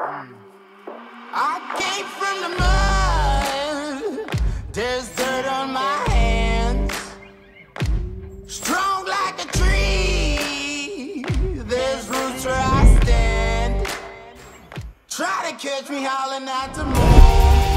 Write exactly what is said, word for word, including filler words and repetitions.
I came from the mud, there's dirt on my hands. Strong like a tree, there's roots where I stand. Try to catch me howling at the moon.